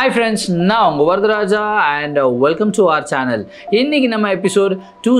Hi friends, now Varadharaja and welcome to our channel. இன்னைக்கு நம்ம episode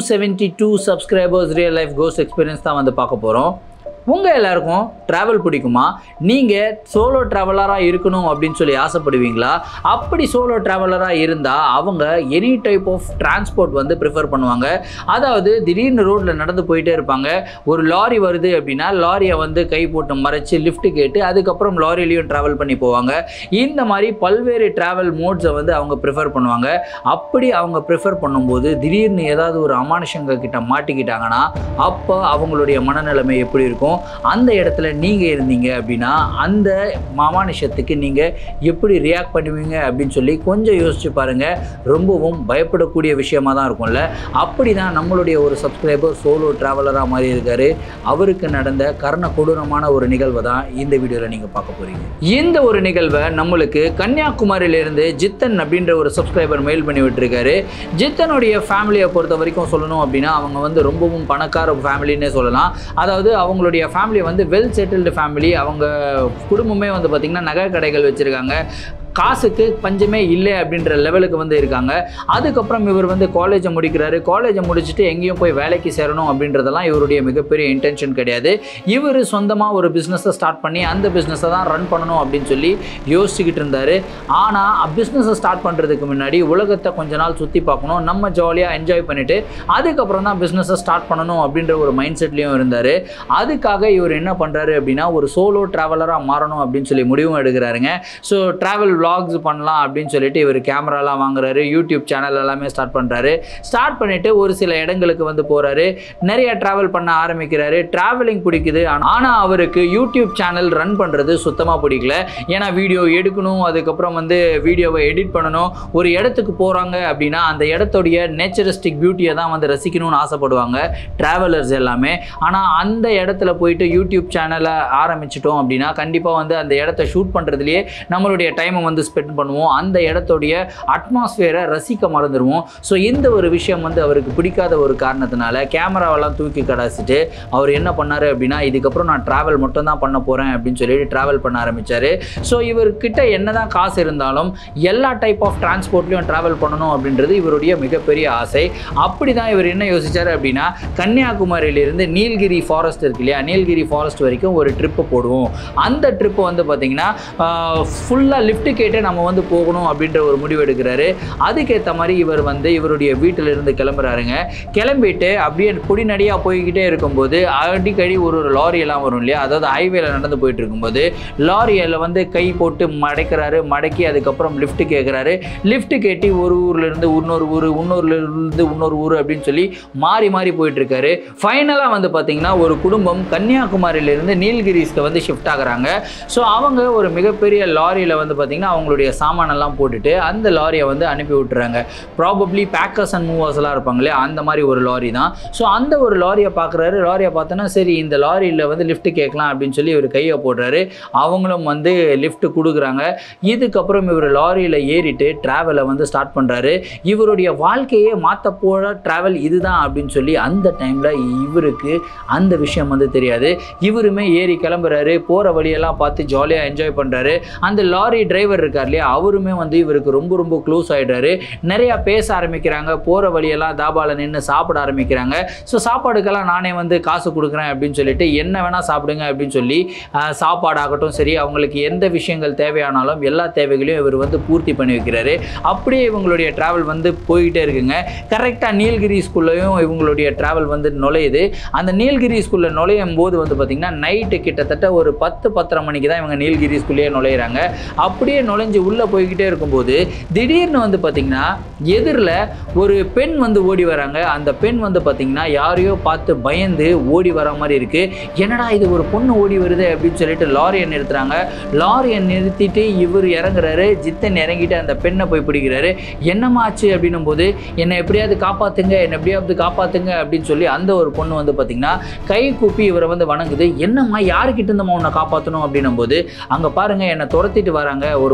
272 subscribers real life ghost experience தான் வந்து பார்க்க போறோம். உங்க எல்லாருக்கும் travel பிடிக்குமா? நீங்க solo traveler-ஆ இருக்கணும் அப்படினு சொல்லி ஆசைப்படுவீங்களா? அப்படி solo traveler-ஆ இருந்தா அவங்க any type of transport வந்து prefer பண்ணுவாங்க. அதாவது திடீர்னு ரோட்ல நடந்து போயிட்டே இருப்பாங்க. ஒரு லாரி வருது அப்படினா லாரியை வந்து கை போட்டு மறைச்சு லிஃப்ட் கேட்டு அதுக்கு அப்புறம் லாரியிலயும் travel பண்ணி போவாங்க. இந்த மாதிரி பல்வேறு travel modes-ஐ வந்து அவங்க prefer பண்ணுவாங்க. அப்படி அவங்க prefer பண்ணும்போது திடீர்னு ஏதாவது ஒரு அமானுஷங்க கிட்ட மாட்டிக்கிட்டாங்கன்னா அப்ப அவங்களுடைய மனநிலைமை எப்படி இருக்கும்? அந்த இடத்துல நீங்க இருந்தீங்க அப்படினா அந்த மாமானிஷத்துக்கு நீங்க எப்படி ரியாக்ட் பண்ணுவீங்க அப்படினு சொல்லி கொஞ்சம் யோசிச்சு பாருங்க. ரொம்பவும் பயப்படக்கூடிய விஷயமா தான் இருக்கும்ல. அப்படிதான் நம்மளுடைய ஒரு சப்ஸ்கிரைபர் சோலோ டிராவலரா மாதிரி இருக்காரு. அவருக்கு நடந்த கர்ண கொடூரமான ஒரு நிகழ்வை தான் இந்த வீடியோல நீங்க பார்க்க போறீங்க. இந்த ஒரு நிகழ்வை நம்மளுக்கு கன்னியாகுமரியில இருந்து ஜித்தன் அப்படின்ற ஒரு சப்ஸ்கிரைபர் மெயில் பண்ணி விட்டுருக்காரு. ஜித்தனுடைய ஃபேமிலியை பொறுத்த வரைக்கும் சொல்லணும் அப்படின்னா அவங்க வந்து ரொம்பவும் பணக்கார ஃபேமிலின்னே சொல்லலாம். அதாவது அவங்களுடைய ஃபேமிலி வந்து வெல் செட்டில்டு ஃபேமிலி. அவங்க குடும்பமே வந்து பார்த்திங்கன்னா நகை கடைகள் வச்சுருக்காங்க. காசுக்கு பஞ்சமே இல்லை அப்படின்ற லெவலுக்கு வந்து இருக்காங்க. அதுக்கப்புறம் இவர் வந்து காலேஜை முடிக்கிறாரு. காலேஜை முடிச்சுட்டு எங்கேயும் போய் வேலைக்கு சேரணும் அப்படின்றதெல்லாம் இவருடைய மிகப்பெரிய இன்டென்ஷன் கிடையாது. இவர் சொந்தமாக ஒரு பிஸ்னஸை ஸ்டார்ட் பண்ணி அந்த பிஸ்னஸை தான் ரன் பண்ணணும் அப்படின்னு சொல்லி யோசிச்சுக்கிட்டு இருந்தார். ஆனால் பிஸ்னஸை ஸ்டார்ட் பண்ணுறதுக்கு முன்னாடி உலகத்தை கொஞ்ச நாள் சுற்றி பார்க்கணும், நம்ம ஜாலியாக என்ஜாய் பண்ணிவிட்டு அதுக்கப்புறம் தான் பிஸ்னஸை ஸ்டார்ட் பண்ணணும் அப்படின்ற ஒரு மைண்ட் செட்லேயும் இருந்தார். அதுக்காக இவர் என்ன பண்ணுறாரு அப்படின்னா ஒரு சோலோ ட்ராவலராக மாறணும் அப்படின்னு சொல்லி முடிவும் எடுக்கிறாருங்க. ஸோ ட்ராவல் vlogs பண்ணலாம் அப்படின்னு சொல்லிட்டு இவர் கேமராலாம் வாங்குறாரு. யூடியூப் சேனல் எல்லாமே ஸ்டார்ட் பண்ணுறாரு. ஸ்டார்ட் பண்ணிவிட்டு ஒரு சில இடங்களுக்கு வந்து போகிறாரு. நிறைய ட்ராவல் பண்ண ஆரம்பிக்கிறாரு. ட்ராவலிங் பிடிக்குது. ஆனால் அவருக்கு யூடியூப் சேனல் ரன் பண்ணுறது சுத்தமாக பிடிக்கல. ஏன்னா வீடியோ எடுக்கணும், அதுக்கப்புறம் வந்து வீடியோவை எடிட் பண்ணணும். ஒரு இடத்துக்கு போகிறாங்க அப்படின்னா அந்த இடத்துடைய நேச்சரிஸ்டிக் பியூட்டியை தான் வந்து ரசிக்கணும்னு ஆசைப்படுவாங்க ட்ராவலர்ஸ் எல்லாமே. ஆனால் அந்த இடத்துல போயிட்டு யூடியூப் சேனலை ஆரம்பிச்சிட்டோம் அப்படின்னா கண்டிப்பாக வந்து அந்த இடத்த ஷூட் பண்ணுறதுலேயே நம்மளுடைய டைமை வந்து ஸ்பெண்ட் பண்ணுவோம். அந்த இடத்துடைய அட்மாஸ்பியரை ரசிக்க மறந்துடுவோம். ஸோ இந்த ஒரு விஷயம் வந்து அவருக்கு பிடிக்காத ஒரு காரணத்தினால கேமராவெல்லாம் தூக்கி கடாசிட்டு அவர் என்ன பண்ணார் அப்படின்னா இதுக்கப்புறம் நான் ட்ராவல் மட்டும் தான் பண்ண போகிறேன் அப்படின்னு சொல்லிட்டு ட்ராவல் பண்ண ஆரம்பித்தார். ஸோ இவர்கிட்ட என்ன தான் காசு இருந்தாலும் எல்லா டைப் ஆஃப் டிரான்ஸ்போர்ட்லையும் ட்ராவல் பண்ணணும் அப்படின்றது இவருடைய மிகப்பெரிய ஆசை. அப்படி தான் இவர் என்ன யோசிச்சார் அப்படின்னா கன்னியாகுமரியிலிருந்து நீல்கிரி ஃபாரஸ்ட் இருக்கு இல்லையா, நீல்கிரி ஃபாரஸ்ட் வரைக்கும் ஒரு ட்ரிப்பு போடுவோம். அந்த ட்ரிப்பு வந்து பார்த்திங்கன்னா ஃபுல்லாக லிஃப்ட் கேட்டு நம்ம வந்து போகணும் அப்படின்ற ஒரு முடிவு எடுக்கிறாரு. அதுக்கேற்ற மாதிரி இவர் வந்து இவருடைய வீட்டிலிருந்து கிளம்புறாருங்க. கிளம்பிட்டு அப்படியே பொடிநடியாக போய்கிட்டே இருக்கும்போது அடிக்கடி ஒரு லாரியெல்லாம் வரும் இல்லையா, அதாவது ஹைவேல நடந்து போயிட்டு இருக்கும்போது லாரியில் வந்து கை போட்டு மடக்கிறாரு. மடக்கி அதுக்கப்புறம் லிஃப்ட் கேட்குறாரு. லிஃப்ட் கேட்டி ஒரு ஊர்லேருந்து இன்னொரு ஊர், இன்னொருலேருந்து இன்னொரு ஊர் அப்படின்னு சொல்லி மாறி மாறி போயிட்டுருக்காரு. ஃபைனலாக வந்து பார்த்திங்கன்னா ஒரு குடும்பம் கன்னியாகுமரியிலேருந்து நீல்கிரிஸ்க்கு வந்து ஷிஃப்ட் ஆகுறாங்க. ஸோ அவங்க ஒரு மிகப்பெரிய லாரியில் வந்து பார்த்திங்கன்னா அவங்களுடைய சாமானெல்லாம் போட்டுட்டு அந்த லாரியை வந்து அனுப்பி விட்டுறாங்க. ப்ராபப்ளி பேக்கர்ஸ் அண்ட் மூவர்ஸ்லாம் இருப்பாங்களே அந்த மாதிரி ஒரு லாரி தான். ஸோ அந்த ஒரு லாரியை பார்க்குறாரு. லாரியை பார்த்தோன்னா சரி இந்த லாரியில் வந்து லிஃப்ட் கேட்கலாம் அப்படின்னு சொல்லி இவர் கையை போடுறாரு. அவங்களும் வந்து லிஃப்ட் கொடுக்குறாங்க. இதுக்கப்புறம் இவர் லாரியில் ஏறிட்டு ட்ராவலை வந்து ஸ்டார்ட் பண்ணுறாரு. இவருடைய வாழ்க்கையே மாற்ற போகிற ட்ராவல் இதுதான் அப்படின்னு சொல்லி அந்த டைமில் இவருக்கு அந்த விஷயம் வந்து தெரியாது. இவருமே ஏறி கிளம்புறாரு. போகிற வழியெல்லாம் பார்த்து ஜாலியாக என்ஜாய் பண்ணுறாரு. அந்த லாரி டிரைவர் இருக்கார் இல்லையா, அவருமே வந்து இவருக்கு ரொம்ப ரொம்ப க்ளோஸ் ஆகிடுறாரு. நிறையா பேச ஆரம்பிக்கிறாங்க. போகிற வழியெல்லாம் தாபாவில் நின்று சாப்பிட ஆரம்பிக்கிறாங்க. ஸோ சாப்பாடுக்கெல்லாம் நானே வந்து காசு கொடுக்குறேன் அப்படின்னு சொல்லிட்டு என்ன வேணால் சாப்பிடுங்க அப்படின்னு சொல்லி சாப்பாடாகட்டும் சரி அவங்களுக்கு எந்த விஷயங்கள் தேவையானாலும் எல்லா தேவைகளையும் இவர் வந்து பூர்த்தி பண்ணி வைக்கிறாரு. அப்படியே இவங்களுடைய ட்ராவல் வந்து போய்கிட்டே இருக்குங்க. கரெக்டாக நீல்கிரி ஸ்கூல்லையும் இவங்களுடைய ட்ராவல் வந்து நுழையுது. அந்த நீல்கிரி ஸ்கூலில் நுழையும் போது வந்து பார்த்திங்கன்னா நைட்டு கிட்டத்தட்ட ஒரு 10-10:30 மணிக்கு தான் இவங்க நீல்கிரி ஸ்கூல்லேயே நுழையிறாங்க. அப்படியே நுழைஞ்சு உள்ளே போய்கிட்டே இருக்கும்போது திடீர்னு வந்து பார்த்திங்கன்னா எதிரில் ஒரு பெண் வந்து ஓடி வராங்க. அந்த பெண் வந்து பார்த்திங்கன்னா யாரையோ பார்த்து பயந்து ஓடி வர மாதிரி இருக்குது. என்னடா இது ஒரு பொண்ணு ஓடி வருது அப்படின்னு சொல்லிட்டு லாரியை நிறுத்துறாங்க. லாரியை நிறுத்திட்டு இவர் இறங்குறாரு. ஜித்தன் இறங்கிட்டு அந்த பெண்ணை போய் பிடிக்கிறாரு. என்னம்மா ஆச்சு அப்படின்னும் போது என்னை எப்படியாவது காப்பாற்றுங்க, என்னை எப்படியாவது காப்பாற்றுங்க அப்படின்னு சொல்லி அந்த ஒரு பொண்ணு வந்து பார்த்திங்கன்னா கை கூப்பி இவரை வந்து வணங்குது. என்னம்மா யாருக்கிட்ட இருந்தம்மா உன்னை காப்பாற்றணும் அப்படின்னும் போது அங்கே பாருங்கள் என்னை துரத்திட்டு வராங்க, ஒரு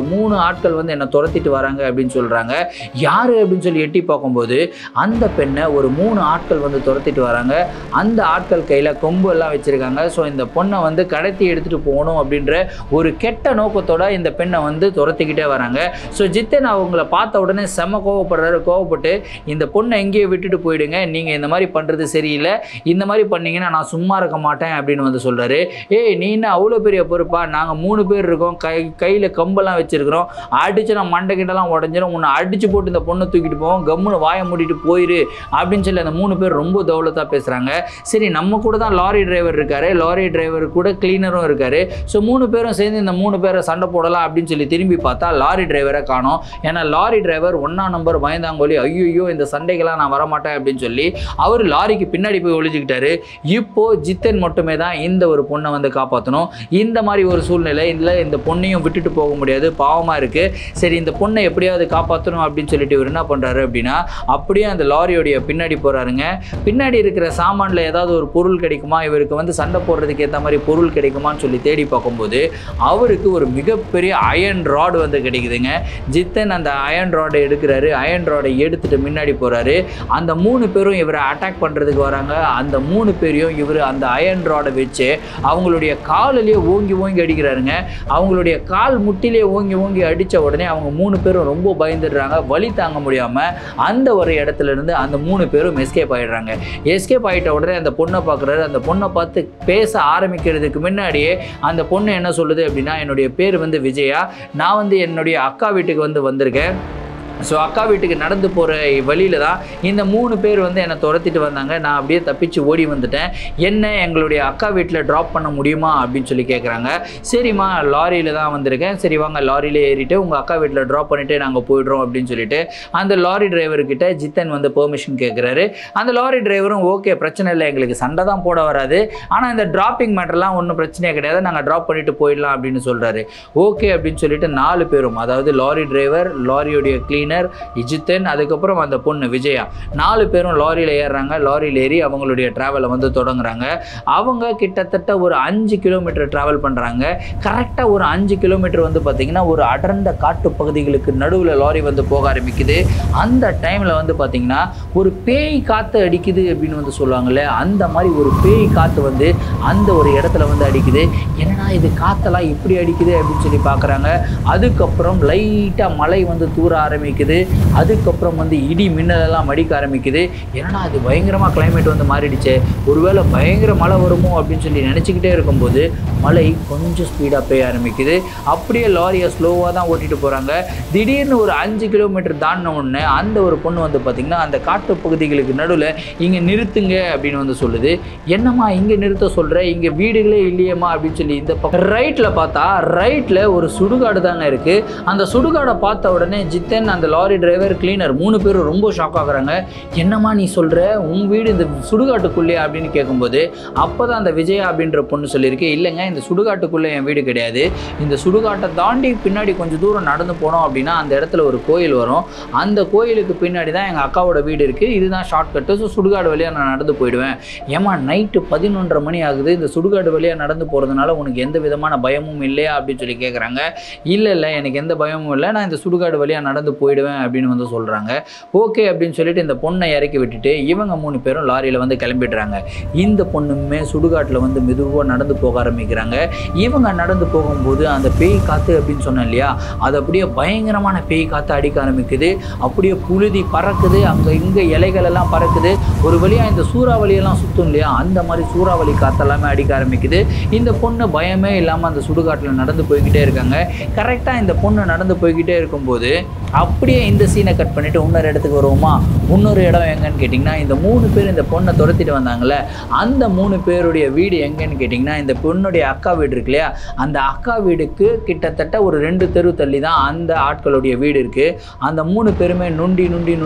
3 ஆட்கள் வந்து என்னை துரத்திட்டு வராங்க அப்படின்னு சொல்கிறாங்க. யார் அப்படின்னு சொல்லி எட்டி பார்க்கும்போது அந்த பெண்ணை ஒரு 3 ஆட்கள் வந்து துரத்திட்டு வராங்க. அந்த ஆட்கள் கையில் கொம்பு எல்லாம் வச்சுருக்காங்க. ஸோ இந்த பொண்ணை வந்து கடத்தி எடுத்துகிட்டு போகணும் அப்படின்ற ஒரு கெட்ட நோக்கத்தோட இந்த பெண்ணை வந்து துரத்திக்கிட்டே வராங்க. ஸோ ஜித்தன் அவங்கள பார்த்த உடனே செம்ம கோவப்படுறாரு. கோவப்பட்டு இந்த பொண்ணை எங்கேயே விட்டுட்டு போயிடுங்க, நீங்கள் இந்த மாதிரி பண்ணுறது சரியில்லை, இந்த மாதிரி பண்ணீங்கன்னா நான் சும்மா இருக்க மாட்டேன் அப்படின்னு வந்து சொல்கிறாரு. ஏய் நீ என்ன அவ்வளோ பெரிய பொறுப்பா, நாங்கள் 3 பேர் இருக்கோம், கையில் கம்பெல்லாம் வச்சுருக்கிறோம், அடிச்சு நான் மண்டைக்கிட்டலாம் உடஞ்சிடும், உன்னை அடிச்சு போட்டு இந்த பொண்ணை தூக்கிட்டு போவோம், கம்முன்னு வாயை மூடிட்டு போயிரு அப்படின்னு சொல்லி அந்த 3 பேர் ரொம்ப தௌலத்தாக பேசுகிறாங்க. சரி நம்ம கூட தான் லாரி டிரைவர் இருக்காரு, லாரி டிரைவர் கூட கிளீனரும் இருக்காரு. ஸோ 3 பேரும் சேர்ந்து இந்த 3 பேரை சண்டை போடலாம் அப்படின்னு சொல்லி திரும்பி பார்த்தா லாரி டிரைவரை காணோம். ஏன்னா லாரி டிரைவர் 1ஆம் நம்பர் பயந்தாங்கோலி, ஐயோ இந்த சண்டைக்கெல்லாம் நான் வரமாட்டேன் அப்படின்னு சொல்லி அவர் லாரிக்கு பின்னாடி போய் ஒளிஞ்சுக்கிட்டாரு. இப்போ ஜித்தன் மட்டுமே தான் இந்த ஒரு பொண்ணை வந்து காப்பாற்றணும். இந்த மாதிரி ஒரு சூழ்நிலை இல்லை, இந்த பொண்ணையும் விட்டுட்டு போக முடியாது, பாவமாக இருக்குது. சரி இந்த பொண்ணை எப்படியாவது காப்பாற்றணும் அப்படின்னு சொல்லிட்டு இவர் என்ன பண்ணுறாரு அப்படின்னா அப்படியே அந்த லாரியோடைய பின்னாடி போகிறாருங்க. பின்னாடி இருக்கிற சாமானில் ஏதாவது ஒரு பொருள் கிடைக்குமா, இவருக்கு வந்து சண்டை போடுறதுக்கு ஏற்ற மாதிரி பொருள் கிடைக்குமான்னு சொல்லி தேடி பார்க்கும்போது அவருக்கு ஒரு மிகப்பெரிய அயன் ராடு வந்து கிடைக்குதுங்க. ஜித்தன் அந்த அயன் ராடை எடுக்கிறாரு. அயன் ராடை எடுத்துட்டு முன்னாடி போகிறாரு. அந்த 3 பேரும் இவரை அட்டாக் பண்ணுறதுக்கு வராங்க. அந்த 3 பேரையும் இவர் அந்த அயன் ராடை வச்சு அவங்களுடைய காலிலேயே ஓங்கி ஓங்கி அடிக்கிறாருங்க. அவங்களுடைய கால் முட்டிலே ஓங்கி ஓங்கி அடித்த உடனே அவங்க 3 பேரும் ரொம்ப பயந்துடுறாங்க. வலி தாங்க முடியாமல் அந்த ஒரு இடத்துல இருந்து அந்த 3 பேரும் எஸ்கேப் ஆகிடுறாங்க. எஸ்கேப் ஆகிட்ட உடனே அந்த பொண்ணை பார்க்குறாரு. அந்த பொண்ணை பார்த்து பேச ஆரம்பிக்கிறதுக்கு முன்னாடியே அந்த பொண்ணு என்ன சொல்லுது அப்படின்னா, என்னுடைய பேர் வந்து விஜயா, நான் வந்து என்னுடைய அக்கா வீட்டுக்கு வந்திருக்கேன். ஸோ அக்கா வீட்டுக்கு நடந்து போகிற வழியில் தான் இந்த 3 பேர் வந்து என்னை துரத்திட்டு வந்தாங்க. நான் அப்படியே தப்பிச்சு ஓடி வந்துட்டேன். என்ன எங்களுடைய அக்கா வீட்டில் ட்ராப் பண்ண முடியுமா அப்படின்னு சொல்லி கேட்குறாங்க. சரிம்மா லாரியில் தான் வந்திருக்கேன், சரி வாங்க லாரியில் ஏறிட்டு உங்கள் அக்கா வீட்டில் ட்ராப் பண்ணிவிட்டு நாங்கள் போய்ட்றோம் அப்படின்னு சொல்லிட்டு அந்த லாரி டிரைவர்கிட்ட ஜித்தன் வந்து பெர்மிஷன் கேட்குறாரு. அந்த லாரி டிரைவரும் ஓகே பிரச்சனை இல்லை, எங்களுக்கு சண்டை தான் போட வராது, ஆனால் இந்த டிராப்பிங் மேட்டர்லாம் ஒன்றும் பிரச்சனையே கிடையாது, நாங்கள் ட்ராப் பண்ணிவிட்டு போயிடலாம் அப்படின்னு சொல்கிறாரு. ஓகே அப்படின்னு சொல்லிட்டு 4 பேரும், அதாவது லாரி டிரைவர், லாரியோடைய கிளீனர் ஜித்தன், அதுக்கப்புறம் அந்த பொண்ணு விஜயா, 4 பேரும் லாரியில் ஏறுறாங்க. லாரியில் ஏறி அவங்களுடைய ட்ராவலை வந்து தொடங்குறாங்க. அவங்க கிட்டத்தட்ட ஒரு 5 கிலோமீட்டர் ட்ராவல் பண்ணுறாங்க. கரெக்டாக ஒரு 5 கிலோமீட்டர் வந்து பார்த்திங்கன்னா ஒரு அடர்ந்த காட்டு பகுதிகளுக்கு நடுவில் லாரி வந்து போக ஆரம்பிக்குது. அந்த டைமில் வந்து பார்த்திங்கன்னா ஒரு பேய் காற்று அடிக்குது அப்படின்னு வந்து சொல்லுவாங்கள்ல, அந்த மாதிரி ஒரு பேய் காற்று வந்து அந்த ஒரு இடத்துல வந்து அடிக்குது. என்னன்னா இது காற்றெல்லாம் இப்படி அடிக்குது அப்படின்னு சொல்லி பார்க்குறாங்க. அதுக்கப்புறம் லைட்டாக மழை வந்து தூர ஆரம்பிக்குது. அதுக்கப்புறம் வந்து இடி மின்னலெல்லாம் அடிக்க ஆரம்பிக்குது. ஏன்னா அது பயங்கரமாக கிளைமேட் வந்து மாறிடுச்சு, ஒருவேளை பயங்கர மழை வருமோ அப்படின்னு சொல்லி நினச்சிக்கிட்டே இருக்கும்போது மழை கொஞ்சம் ஸ்பீடாக பெய்ய ஆரம்பிக்குது. அப்படியே லாரியை ஸ்லோவாக தான் ஓட்டிகிட்டு போகிறாங்க. திடீர்னு ஒரு 5 கிலோமீட்டர் தாண்டின உடனே அந்த ஒரு பொண்ணு வந்து பார்த்திங்கன்னா அந்த காட்டு பகுதிகளுக்கு நடுவில் இங்கே நிறுத்துங்க அப்படின்னு வந்து சொல்லுது. என்னம்மா இங்கே நிறுத்த சொல்கிற, இங்கே வீடுகளே இல்லையம்மா அப்படின்னு சொல்லி இந்த பக்கம் ரைட்டில் பார்த்தா ரைட்டில் ஒரு சுடுகாடு தாங்க இருக்குது. அந்த சுடுகாடை பார்த்த உடனே ஜித்தன், அந்த லாரி டிரைவர், கிளீனர் 3 பேரும் ரொம்ப ஷாக் ஆகுறாங்க. என்னம்மா நீ சொல்கிற, உன் வீடு இந்த சுடுகாட்டுக்குள்ளேயே அப்படின்னு கேட்கும்போது அப்போ தான் அந்த விஜயா அப்படின்ற பொண்ணு சொல்லியிருக்கு, இல்லைங்க இந்த சுடுகாட்டுக்குள்ளே என் வீடு கிடையாது, இந்த சுடுகாட்டை தாண்டி பின்னாடி கொஞ்சம் தூரம் நடந்து போனோம் அப்படின்னா அந்த இடத்துல ஒரு கோயில் வரும், அந்த கோயிலுக்கு பின்னாடி தான் எங்கள் அக்காவோட வீடு இருக்குது, இதுதான் ஷார்ட்கட்டு, ஸோ சுடுகாடு வழியாக நான் நடந்து போயிடுவேன். ஏமா நைட்டு 11:30 மணி ஆகுது, இந்த சுடுகாடு வழியாக நடந்து போகிறதுனால உனக்கு எந்த விதமான பயமும் இல்லையா அப்படின்னு சொல்லி கேட்குறாங்க. இல்லை எனக்கு எந்த பயமும் இல்லை, நான் இந்த சுடுகாடு வழியாக நடந்து போயிடுவேன் அப்படின்னு வந்து சொல்கிறாங்க. ஓகே அப்படின்னு சொல்லிட்டு இந்த பொண்ணை இறக்கி விட்டுட்டு இவங்க 3 பேரும் லாரியில் வந்து கிளம்பிடுறாங்க. இந்த பொண்ணுமே சுடுகாட்டில் வந்து மெதுவாக நடந்து போக ஆரம்பிக்கிறாங்க. இவங்க நடந்து போகும்போது அந்த பேய் காற்று அப்படின்னு சொன்னேன் இல்லையா, அது அப்படியே பயங்கரமான பேய் காற்று அடிக்க ஆரம்பிக்குது. அப்படியே புழுதி பறக்குது, அங்கே இங்கே இலைகள் எல்லாம் பறக்குது. ஒரு வழியாக இந்த சூறாவளியெல்லாம் சுற்றும் இல்லையா, அந்த மாதிரி சூறாவளி காற்று எல்லாமே அடிக்க ஆரம்பிக்குது. இந்த பொண்ணு பயமே இல்லாமல் அந்த சுடுகாட்டில் நடந்து போய்கிட்டே இருக்காங்க. கரெக்டாக இந்த பொண்ணு நடந்து போய்கிட்டே இருக்கும்போது அப்படியே இந்த சீனை கட் பண்ணிவிட்டு இன்னொரு இடத்துக்கு வருவோமா. இன்னொரு இடம் எங்கன்னு கேட்டிங்கன்னா, இந்த 3 பேர் இந்த பொண்ணை துரத்திட்டு வந்தாங்கள்ல, அந்த 3 பேருடைய வீடு எங்கன்னு கேட்டிங்கன்னா இந்த பொண்ணுடைய அக்கா வீடு இருக்கு இல்லையா, அந்த அக்கா வீடுக்கு கிட்டத்தட்ட ஒரு 2 தெரு தள்ளி தான் அந்த ஆட்களுடைய வீடு இருக்குது. அந்த 3 பேருமே நொண்டி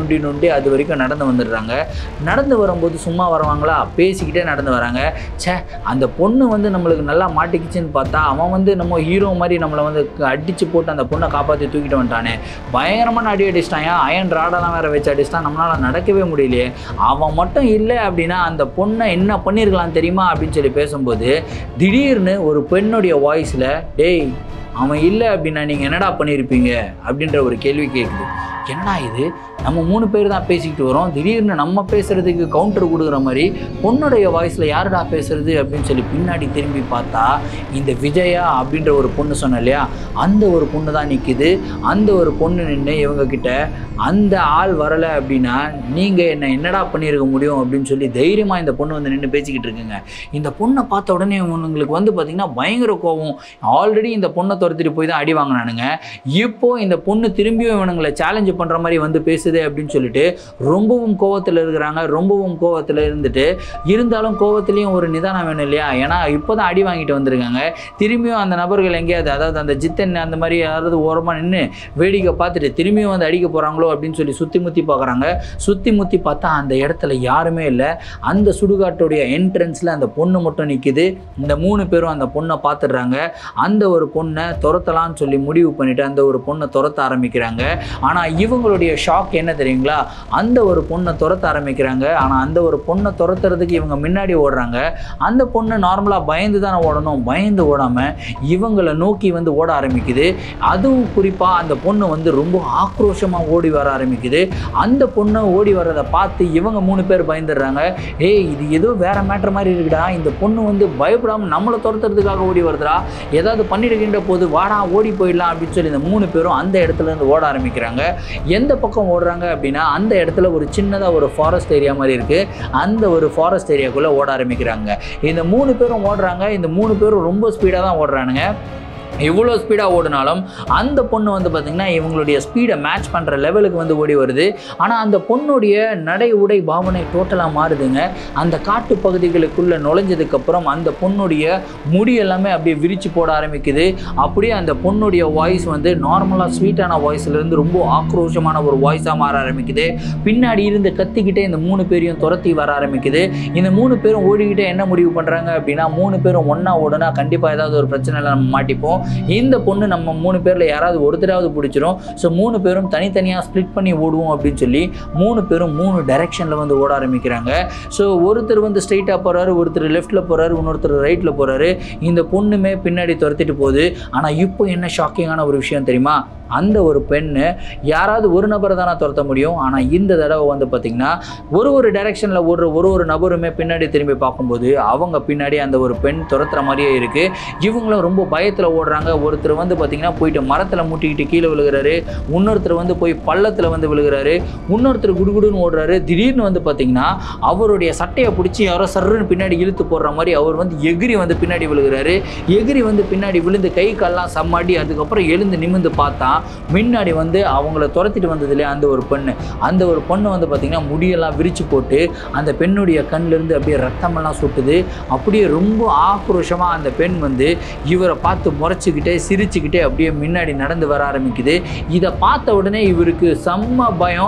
அது வரைக்கும் நடந்து வந்துடுறாங்க. நடந்து வரும்போது சும்மா வருவாங்களா, பேசிக்கிட்டே நடந்து வராங்க. அந்த பொண்ணு வந்து நம்மளுக்கு நல்லா மாட்டிக்கிச்சுன்னு பார்த்தா அவன் வந்து நம்ம ஹீரோ மாதிரி நம்மளை வந்து அடித்து போட்டு அந்த பொண்ணை காப்பாற்றி தூக்கிட்டு வந்துட்டானே, பயங்கரமான அடி அடிச்சிட்டான், அயன் ராடெல்லாம் வேறு வச்சு அடிச்சிட்டான், நம்மளால் நடக்கவே முடியலையே. அவன் மட்டும் இல்லை அப்படின்னா அந்த பொண்ணை என்ன பண்ணியிருக்கலாம் தெரியுமா அப்படின்னு சொல்லி பேசும்போது திடீர்னு ஒரு பெண்ணுடைய வாய்ஸில், டேய் அவன் இல்லை அப்படின்னா நீங்கள் என்னடா பண்ணியிருப்பீங்க அப்படின்ற ஒரு கேள்வி கேட்குது. என்னடா இது, நம்ம 3 பேர் தான் பேசிக்கிட்டு வரோம், திடீர்னு நம்ம பேசுகிறதுக்கு கவுண்டர் கொடுக்குற மாதிரி பொண்ணுடைய வாய்ஸில் யாருடா பேசுறது அப்படின்னு சொல்லி பின்னாடி திரும்பி பார்த்தா இந்த விஜயா அப்படின்ற ஒரு பொண்ணு சொன்ன இல்லையா, அந்த ஒரு பொண்ணு தான் நிற்கிது. அந்த ஒரு பொண்ணு நின்று இவங்கக்கிட்ட அந்த ஆள் வரலை அப்படின்னா நீங்கள் என்னடா பண்ணியிருக்க முடியும் அப்படின்னு சொல்லி தைரியமாக இந்த பொண்ணு வந்து நின்று பேசிக்கிட்டு இருக்குங்க. இந்த பொண்ணை பார்த்த உடனே இவங்களுக்கு வந்து பார்த்திங்கன்னா பயங்கர கோவம். ஆல்ரெடி இந்த பொண்ணை துரத்திட்டு போய் தான் அடி வாங்கினானுங்க. இப்போது இந்த பொண்ணு திரும்பியும் இவனுங்களை சேலஞ்சு பண்ணுற மாதிரி வந்து பேசுது அப்படின்னு சொல்லிட்டு ரொம்பவும் கோவத்தில் இருக்கிறாங்க. ரொம்பவும் கோவத்தில் இருந்தாலும் கோவத்துலேயும் ஒரு நிதானம் வேணும் இல்லையா, ஏன்னா இப்போ தான் அடி வாங்கிட்டு வந்திருக்காங்க. திரும்பியும் அந்த நபர்கள் எங்கேயாவது, அதாவது அந்த ஜித்தன் அந்த மாதிரி யாராவது ஓரமாக நின்று வேடிக்கை பார்த்துட்டு திரும்பியும் வந்து அடிக்க போகிறாங்களோ அப்படின்னு சொல்லி சுற்றி முற்றி பார்க்குறாங்க. சுற்றி முற்றி பார்த்தா அந்த இடத்துல யாருமே இல்லை. அந்த சுடுகாட்டுடைய என்ட்ரன்ஸில் அந்த பொண்ணு மட்டும் நிற்கிது. இந்த 3 பேரும் அந்த பொண்ணை பார்த்துடுறாங்க. அந்த ஒரு பொண்ணை துரத்தலான்னு சொல்லி முடிவு பண்ணிவிட்டு அந்த ஒரு பொண்ணை துரத்த ஆரம்பிக்கிறாங்க. ஆனால் இவங்களுடைய ஷாக் என்ன தெரியுங்களா, அந்த ஒரு பொண்ணை துரத்த ஆரம்பிக்கிறாங்க. ஆனால் அந்த ஒரு பொண்ணை துரத்துறதுக்கு இவங்க முன்னாடி ஓடுறாங்க. அந்த பொண்ணு நார்மலாக பயந்து தானே ஓடணும், பயந்து ஓடாமல் இவங்களை நோக்கி வந்து ஓட ஆரம்பிக்குது. அதுவும் குறிப்பாக அந்த பொண்ணு வந்து ரொம்ப ஆக்ரோஷமாக ஓடி வர ஆரம்பிக்குது. அந்த பொண்ணை ஓடி வர்றதை பார்த்து இவங்க 3 பேர் பயந்துடுறாங்க. ஏய், இது ஏதோ வேற மேட்டர் மாதிரி இருக்குடா, இந்த பொண்ணு வந்து பயப்படாமல் நம்மளை துரத்துறதுக்காக ஓடி வருதுடா, ஏதாவது பண்ணிடுகின்ற போது வாடா ஓடி போயிடலாம் அப்படின்னு சொல்லி இந்த 3 பேரும் அந்த இடத்துல இருந்து ஓட ஆரம்பிக்கிறாங்க. எந்த பக்கம் ஓடுறாங்க அப்படின்னா அந்த இடத்துல ஒரு சின்னதாக ஒரு ஃபாரஸ்ட் ஏரியா மாதிரி இருக்குது. அந்த ஒரு ஃபாரஸ்ட் ஏரியாக்குள்ளே ஓட ஆரம்பிக்கிறாங்க. இந்த 3 பேரும் ஓடுறாங்க. இந்த 3 பேரும் ரொம்ப ஸ்பீடாக தான் ஓடுறானுங்க. இவ்வளோ ஸ்பீடாக ஓடினாலும் அந்த பொண்ணு வந்து பார்த்திங்கன்னா இவங்களுடைய ஸ்பீடை மேட்ச் பண்ணுற லெவலுக்கு வந்து ஓடி வருது. ஆனால் அந்த பொண்ணுடைய நடை உடை பாவனை டோட்டலாக மாறுதுங்க. அந்த காட்டு பகுதிகளுக்குள்ளே நுழைஞ்சதுக்கப்புறம் அந்த பொண்ணுடைய முடி எல்லாமே அப்படியே விரித்து போட ஆரம்பிக்குது. அப்படியே அந்த பொண்ணுடைய வாய்ஸ் வந்து நார்மலாக ஸ்வீட்டான வாய்ஸ்லேருந்து ரொம்ப ஆக்ரோஷமான ஒரு வாய்ஸாக மாற ஆரம்பிக்குது. பின்னாடி இருந்து கத்திக்கிட்டே இந்த 3 பேரையும் துரத்தி வர ஆரம்பிக்குது. இந்த 3 பேரும் ஓடிக்கிட்டே என்ன முடிவு பண்ணுறாங்க அப்படின்னா 3 பேரும் ஒன்றா ஓடுனா கண்டிப்பாக ஏதாவது ஒரு பிரச்சனையில் நம்ம மாட்டிப்போம். இந்த பொண்ணு நம்ம 3 பேரில் யாராவது ஒருத்தராவது பிடிச்சிரும். ஸோ 3 பேரும் தனித்தனியாக ஸ்ப்ளிட் பண்ணி ஓடுவோம் அப்படின்னு சொல்லி 3 பேரும் 3 டைரெக்ஷனில் வந்து ஓட ஆரம்பிக்கிறாங்க. ஸோ ஒருத்தர் வந்து ஸ்ட்ரெயிட்டாக போகிறாரு, ஒருத்தர் லெஃப்ட்டில் போகிறாரு, இன்னொருத்தர் ரைட்டில் போகிறாரு. இந்த பொண்ணுமே பின்னாடி துரத்திட்டு போகுது. ஆனால் இப்போ என்ன ஷாக்கிங்கான ஒரு விஷயம் தெரியுமா, அந்த ஒரு பெண்ணு யாராவது ஒரு நபரை தானே துரத்த முடியும். ஆனால் இந்த தடவை வந்து பார்த்திங்கன்னா ஒரு டைரெக்ஷனில் ஓடுற ஒரு நபருமே பின்னாடி திரும்பி பார்க்கும்போது அவங்க பின்னாடி அந்த ஒரு பெண் துரத்துற மாதிரியே இருக்குது. இவங்களும் ரொம்ப பயத்தில் ஓடுறாங்க. ஒருத்தர் வந்து பார்த்திங்கன்னா போயிட்டு மரத்தில் முட்டிக்கிட்டு கீழே விழுகிறாரு, இன்னொருத்தர் வந்து போய் பள்ளத்தில் வந்து விழுகிறாரு, இன்னொருத்தர் குடுகுடுன்னு ஓடுறாரு. திடீர்னு வந்து பார்த்திங்கன்னா அவருடைய சட்டையை பிடிச்சி யாரோ சர்ன்னு பின்னாடி இழுத்து போடுற மாதிரி அவர் வந்து எகிரி வந்து பின்னாடி விழுகிறாரு. எகிரி வந்து பின்னாடி விழுந்து கை கால்லாம் சம்மாடி அதுக்கப்புறம் எழுந்து நிமிந்து பார்த்தா முன்னாடி வந்து அவங்கள துரத்திட்டு வந்தது இல்லையா அந்த ஒரு பொண்ணு வந்து பார்த்திங்கன்னா முடியெல்லாம் விரிச்சு போட்டு அந்த பெண்ணுடைய கண்ணிலேருந்து அப்படியே ரத்தமெல்லாம் சுட்டுது. அப்படியே ரொம்ப ஆக்ரோஷமாக அந்த பெண் வந்து இவரை பார்த்து முறைச்சிக்கிட்டே சிரிச்சுக்கிட்டே அப்படியே முன்னாடி நடந்து வர ஆரம்பிக்குது. இதை பார்த்த உடனே இவருக்கு செம்ம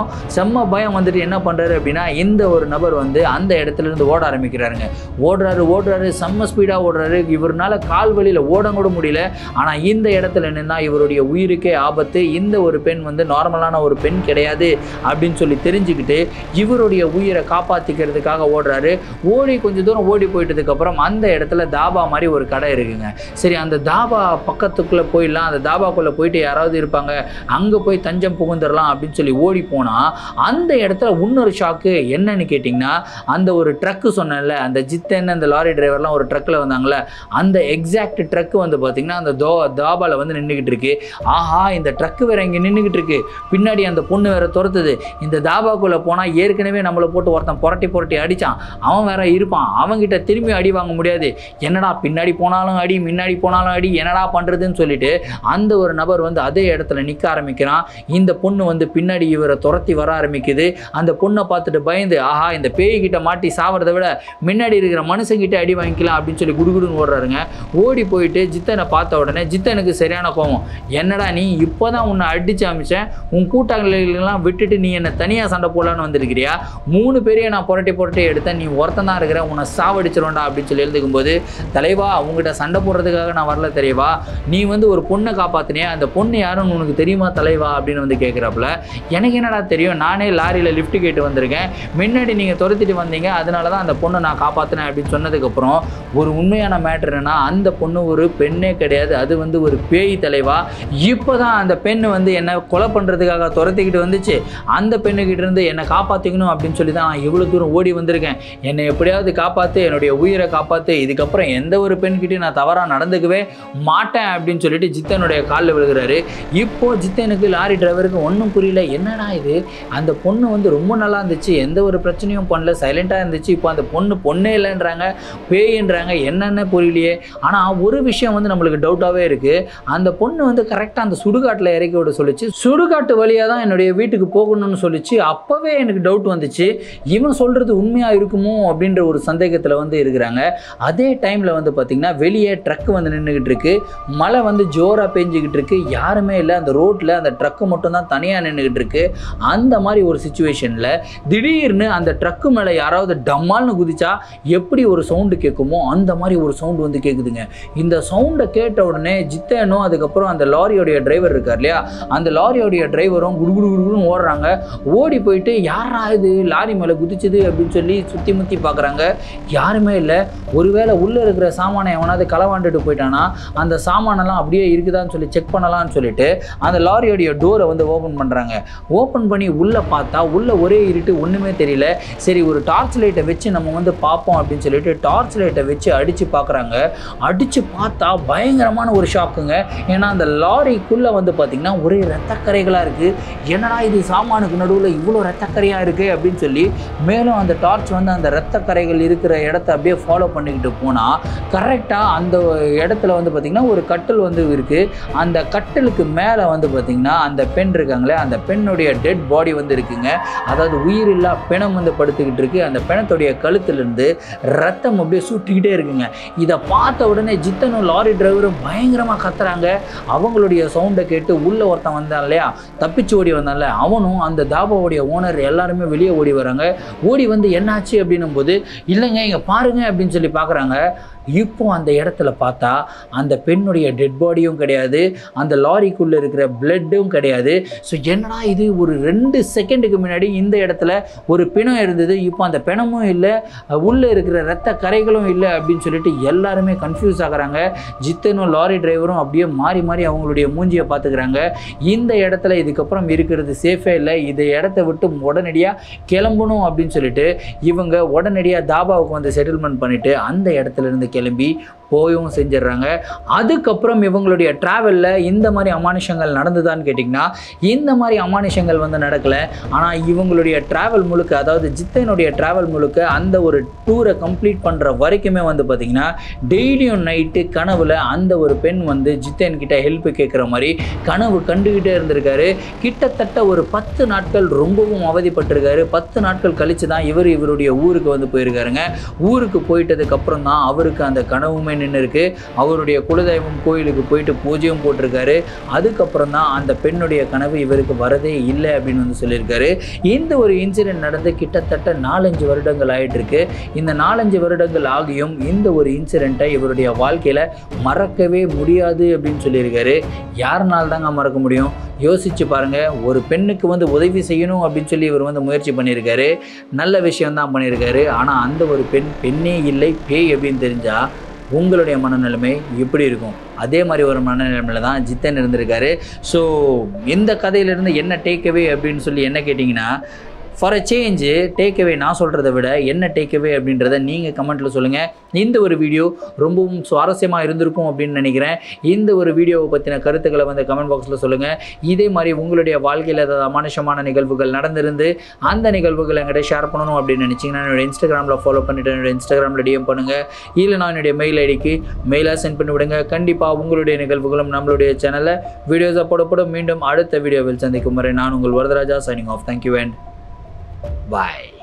பயம் வந்துட்டு என்ன பண்ணுறாரு அப்படின்னா இந்த ஒரு நபர் வந்து அந்த இடத்துல இருந்து ஓட ஆரம்பிக்கிறாருங்க. ஓடுறாரு செம்ம ஸ்பீடாக ஓடுறாரு. இவரால் கால் வழியில் ஓடக்கூட முடியல. ஆனால் இந்த இடத்துல நின்னா இவருடைய உயிருக்கே ஆபத்து. இந்த ஒரு பெண் வந்து நார்மலான ஒரு பெண் கிடையாது அப்படின்னு சொல்லி தெரிஞ்சுக்கிட்டு இவருடைய உயிரை காப்பாற்றிக்கிறதுக்காக ஓடுறாரு. கொஞ்சம் தூரம் ஓடி போயிட்டதுக்கப்புறம் அந்த இடத்துல தாபா மாதிரி ஒரு கடை இருக்குங்க. சரி, அந்த தாபா பக்கத்துக்குள்ளே போயிடலாம், அந்த தாபாக்குள்ளே போயிட்டு யாராவது இருப்பாங்க, அங்கே போய் தஞ்சம் புகுந்துடலாம் அப்படின்னு சொல்லி ஓடி போனால் அந்த இடத்துல இன்னொரு ஷாக்கு என்னன்னு கேட்டிங்கன்னா அந்த ஒரு ட்ரக்கு சொன்னேன்ல, அந்த ஜித்தன் அந்த லாரி டிரைவர்லாம் ஒரு ட்ரக்கில் வந்தாங்களே, அந்த எக்ஸாக்ட் ட்ரக்கு வந்து பார்த்திங்கன்னா அந்த தாபாவில் வந்து நின்றுக்கிட்டு இருக்கு. ஆஹா, இந்த ட்ரக்கு வேற இங்கே நின்றுக்கிட்டு இருக்கு, பின்னாடி அந்த பொண்ணு வேற துரத்துது. இந்த தாபாக்குள்ளே போனால் ஏற்கனவே நம்மளை போட்டு ஒருத்தன் புரட்டி அடித்தான், அவன் வேற இருப்பான், அவங்ககிட்ட திரும்பி அடி வாங்க முடியாது. என்னடா பின்னாடி போனாலும் அடி முன்னாடி போனாலும் அடி, என்னடா பண்ணுறதுன்னு சொல்லிட்டு அந்த ஒரு நபர் வந்து அதே இடத்துல நிற்க ஆரம்பிக்கிறான். இந்த பொண்ணு வந்து பின்னாடி இவரை துரத்தி வர ஆரம்பிக்குது. அந்த பொண்ணை பார்த்துட்டு பயந்து ஆஹா இந்த பேய்கிட்ட மாட்டி சாவறதை விட முன்னாடி இருக்கிற மனுஷங்கிட்ட அடி வாங்கிக்கலாம் அப்படின்னு சொல்லி குடுகுடுன்னு ஓடுறாருங்க. ஓடி போயிட்டு ஜித்தனை பார்த்த உடனே ஜித்தனுக்கு சரியான கோவம். என்னடா நீ இப்போ தான் உன்னை அடித்து அமைச்சேன், உன் கூட்டாளிகளெல்லாம் விட்டுட்டு நீ என்னை தனியாக சண்டை போடலான்னு வந்திருக்கிறியா, 3 பேரையும் நான் புரட்டி எடுத்தேன், நீ ஒருத்தன் தான் இருக்கிற, உன்னை சாவடிச்சிருவேன்டா அப்படின்னு சொல்லி எழுதுக்கும்போது, தலைவா உங்ககிட்ட சண்டை போடுறதுக்காக நான் வரல தெரியவா, நீ வந்து ஒரு பொண்ணை காப்பாற்றினியா, அந்த பொண்ணு யாருன்னு உனக்கு தெரியுமா தலைவா அப்படின்னு வந்து கேட்குறாப்புல. எனக்கு என்னடா தெரியும், நானே லாரியில் லிஃப்ட் கேட்டு வந்திருக்கேன், முன்னாடி நீங்கள் துரத்திட்டு வந்தீங்க, அதனால தான் அந்த பொண்ணை நான் காப்பாற்றினேன் அப்படின்னு சொன்னதுக்கப்புறம் ஒரு உண்மையான மேட்ரு என்னன்னா, அந்த பொண்ணு ஒரு பெண்ணே கிடையாது, அது வந்து ஒரு பேய் தலைவா. இப்போ தான் அந்த பெண்ணு வந்து என்னை கொலை பண்ணுறதுக்காக துரத்திக்கிட்டு வந்துச்சு, அந்த பெண்ணுக்கிட்ட இருந்து என்னை காப்பாற்றிக்கணும் அப்படின்னு சொல்லி தான் நான் இவ்வளோ தூரம் ஓடி வந்திருக்கேன், என்னை எப்படியாவது காப்பாற்று, என்னுடைய உயிரை காப்பாற்று, இதுக்கப்புறம் எந்த ஒரு பெண்கிட்டையும் நான் தவறாக நடந்துக்கவே மாட்டேன் அப்படின்னு சொல்லிட்டு ஜித்தனுடைய காலில் விழுகிறாரு. இப்போது ஜித்தனுக்கு லாரி டிரைவருக்கு ஒன்றும் புரியல, என்னடா இது, அந்த பொண்ணு வந்து ரொம்ப நல்லா இருந்துச்சு, எந்த ஒரு பிரச்சனையும் பண்ணல, சைலண்ட்டாக இருந்துச்சு, இப்போ அந்த பொண்ணே இல்லைன்றாங்க, பேயின்றாங்க, என்னென்ன புரியலையே. ஆனால் ஒரு விஷயம் வந்து நம்மளுக்கு டவுட்டாகவே இருக்குது, அந்த பொண்ணு வந்து கரெக்டாக அந்த சுடுகாட்டில் இறக்கி விட சொல்லிச்சு, சுடுகாட்டு வழியாக தான் என்னுடைய வீட்டுக்கு போகணும்னு சொல்லிச்சு. அப்போவே எனக்கு டவுட் வந்துச்சு, இவன் சொல்கிறது உண்மையாக இருக்குமோ அப்படின்ற ஒரு சந்தேகத்தில் வந்து இருக்கிறாங்க. அதே டைமில் வந்து பார்த்திங்கன்னா வெளியே ட்ரக்கு வந்து நின்றுக்கிட்டு இருக்கு, மழை வந்து ஜோராக பெஞ்சிக்கிட்டு இருக்கு, யாருமே இல்லை, அந்த ரோட்டில் அந்த ட்ரக்கு மட்டும் தான் தனியாக நின்றுக்கிட்டு இருக்கு. அந்த மாதிரி ஒரு சுச்சுவேஷனில் திடீர்னு அந்த ட்ரக்கு மேலே யாராவது டம்மால்னு குதிச்சா எப்படி ஒரு சவுண்டு கேட்குமோ அந்த மாதிரி ஒரு சவுண்டு வந்து கேட்குதுங்க. இந்த சவுண்டை கேட்ட உடனே ஜித்தனும் அதுக்கப்புறம் அந்த லாரியோடைய டிரைவர் இருக்கார் இல்லையா, அந்த லாரியோடைய டிரைவரும் குடுகுடுன்னு ஓடுறாங்க. ஓடி போயிட்டு யாரா இது லாரி மேலே குதிச்சுது அப்படின்னு சொல்லி சுற்றி முற்றி பார்க்குறாங்க, யாருமே இல்லை. ஒருவேளை உள்ளே இருக்கிற சாமானை எவனாவது களவாண்டுட்டு போயிட்டானா, அந்த சாமானெல்லாம் அப்படியே இருக்குதான்னு சொல்லி செக் பண்ணலாம்னு சொல்லிட்டு அந்த லாரியோடைய டோரை வந்து ஓப்பன் பண்ணுறாங்க. ஓப்பன் பண்ணி உள்ளே பார்த்தா உள்ளே ஒரே இருட்டு, ஒன்றுமே தெரியல. சரி ஒரு டார்ச் லைட்டை வச்சு நம்ம வந்து பார்ப்போம் அப்படின்னு சொல்லிட்டு டார்ச் லைட்டை வச்சு அடித்து பார்க்குறாங்க. அடித்து பார்த்தா பயங்கரமான ஒரு ஷாக்குங்க. ஏன்னா அந்த லாரிக்குள்ளே வந்து பார்த்திங்கன்னா ஒரே ரத்தக்கரைகளாக இருக்குது. என்னடா இது சாமானுக்கு நடுவில் இவ்வளோ ரத்தக்கரையாக இருக்குது அப்படின்னு சொல்லி மேலும் அந்த டார்ச் வந்து அந்த ரத்தக்கரைகள் இருக்கிற இடத்த அப்படியே ஃபாலோ பண்ணிக்கிட்டு போனால் கரெக்டாக அந்த இடத்துல வந்து பார்த்திங்கன்னா ஒரு கட்டில் வந்து இருக்குது. அந்த கட்டிலுக்கு மேலே வந்து பார்த்திங்கன்னா அந்த பெண் இருக்காங்களே, அந்த பெண்ணுடைய டெட் பாடி வந்து இருக்குங்க. அதாவது உயிரில்லா பிணம் வந்து படுத்துக்கிட்டு இருக்கு. அந்த பிணத்துடைய கழுத்துலேருந்து ரத்தம் அப்படியே சுட்டிக்கிட்டே இருக்குங்க. இதை பார்த்த உடனே ஜித்தனும் லாரி டிரைவரும் பயங்கரமாக கத்துறாங்க. அவங்களுடைய சவுண்டை கேட்டு உள்ளே ஒருத்தன் வந்தான் இல்லையா, தப்பிச்சு ஓடி வந்தான்ல, அவனும் அந்த தாபாவுடைய ஓனர் எல்லாருமே வெளியே ஓடி வராங்க. ஓடி வந்து என்னாச்சு அப்படின்னும் போது, இல்லைங்க இங்கே பாருங்க அப்படின்னு சொல்லி பார்க்குறாங்க. இப்போ அந்த இடத்துல பார்த்தா அந்த பெண்ணுடைய டெட் பாடியும் கிடையாது, அந்த லாரிக்குள்ளே இருக்கிற பிளட்டும் கிடையாது. ஸோ என்னடா இது, ஒரு 2 செகண்டுக்கு முன்னாடி இந்த இடத்துல ஒரு பிணம் இருந்தது, இப்போ அந்த பிணமும் இல்லை, உள்ளே இருக்கிற ரத்த கரைகளும் இல்லை அப்படின்னு சொல்லிட்டு எல்லாருமே கன்ஃபியூஸ் ஆகுறாங்க. ஜித்தனும் லாரி டிரைவரும் அப்படியே மாறி மாறி அவங்களுடைய மூஞ்சியை பார்த்துக்கிறாங்க. இந்த இடத்துல இதுக்கப்புறம் இருக்கிறது சேஃபே இல்லை, இந்த இடத்த விட்டு உடனடியாக கிளம்பணும் அப்படின்னு சொல்லிட்டு இவங்க உடனடியாக தாபாவுக்கு வந்து செட்டில்மெண்ட் பண்ணிவிட்டு அந்த இடத்துல இருந்து கிளம்பி போயும் செஞ்சிடறாங்க. அதுக்கப்புறம் இவங்களுடைய ட்ராவலில் இந்த மாதிரி அமானுஷங்கள் நடந்துதான்னு கேட்டிங்கன்னா இந்த மாதிரி அமானுஷங்கள் வந்து நடக்கலை. ஆனால் இவங்களுடைய ட்ராவல் முழுக்க, அதாவது ஜித்தனுடைய ட்ராவல் முழுக்க அந்த ஒரு டூரை கம்ப்ளீட் பண்ணுற வரைக்குமே வந்து பார்த்திங்கன்னா டெய்லியும் நைட்டு கனவில் அந்த ஒரு பெண் வந்து ஜித்தன்கிட்ட ஹெல்ப் கேட்குற மாதிரி கனவு கண்டுக்கிட்டே இருந்திருக்காரு. கிட்டத்தட்ட ஒரு 10 நாட்கள் ரொம்பவும் அவதிப்பட்டிருக்காரு. 10 நாட்கள் கழித்து தான் இவருடைய ஊருக்கு வந்து போயிருக்காருங்க. ஊருக்கு போயிட்டதுக்கப்புறம் தான் அவருக்கு அந்த கனவுமே நின்று இருக்கு. அவருடைய குலதெய்வம் கோயிலுக்கு போயிட்டு பூஜையும் போட்டிருக்காரு. அதுக்கப்புறம் தான் அந்த பெண்ணுடைய கனவு இவருக்கு வரதே இல்லை அப்படின்னு வந்து சொல்லியிருக்காரு. இந்த ஒரு இன்சிடென்ட் நடந்து கிட்டத்தட்ட 4-5 வருடங்கள் ஆகிட்டு இருக்கு. இந்த 4-5 வருடங்கள் ஆகியும் இந்த ஒரு இன்சிடெண்ட்டை இவருடைய வாழ்க்கையில் மறக்கவே முடியாது அப்படின்னு சொல்லியிருக்காரு. யாருனால தாங்க மறக்க முடியும்? யோசிச்சு பாருங்க. ஒரு பெண்ணுக்கு வந்து உதவி செய்யணும் அப்படின்னு சொல்லி இவர் வந்து முயற்சி பண்ணியிருக்காரு. நல்ல விஷயம்தான் பண்ணியிருக்காரு. ஆனால் அந்த ஒரு பெண்ணே இல்லை, பேய் அப்படின்னு தெரிஞ்சா உங்களுடைய மனநிலைமை எப்படி இருக்கும்? அதே மாதிரி ஒரு மனநிலைமையில் தான் ஜித்தன் இருந்திருக்காரு. ஸோ இந்த கதையிலேருந்து என்ன டேக்அவே அப்படின்னு சொல்லி என்ன கேட்டிங்கன்னா, ஃபார் அ சேஞ்சு டேக்அவே நான் சொல்கிறத விட என்ன டேக்அவே அப்படின்றத நீங்கள் கமெண்ட்டில் சொல்லுங்கள். இந்த ஒரு வீடியோ ரொம்பவும் சுவாரஸ்யமாக இருந்திருக்கும் அப்படின்னு நினைக்கிறேன். இந்த ஒரு வீடியோவை பற்றின கருத்துக்களை வந்து கமெண்ட் பாக்ஸில் சொல்லுங்கள். இதே மாதிரி உங்களுடைய வாழ்க்கையில் ஏதாவது அமானுஷமான நிகழ்வுகள் நடந்திருந்து அந்த நிகழ்வுகளை என்கிட்ட ஷேர் பண்ணணும் அப்படின்னு நினச்சிங்கன்னா என்னோடய இன்ஸ்டாகிராமில் ஃபாலோ பண்ணிவிட்டு என்னோடய இன்ஸ்டாகிராமில் டிஎம் பண்ணுங்கள். இல்லை நான் என்னுடைய மெயில் ஐடிக்கு மெயிலாக சென்ட் பண்ணி விடுங்க. கண்டிப்பாக உங்களுடைய நிகழ்வுகளும் நம்மளுடைய சேனலில் வீடியோஸாக போடப்படும். மீண்டும் அடுத்த வீடியோவில் சந்திக்கும் வரை நான் உங்கள் Varadaraja, signing off. Thank you and bye.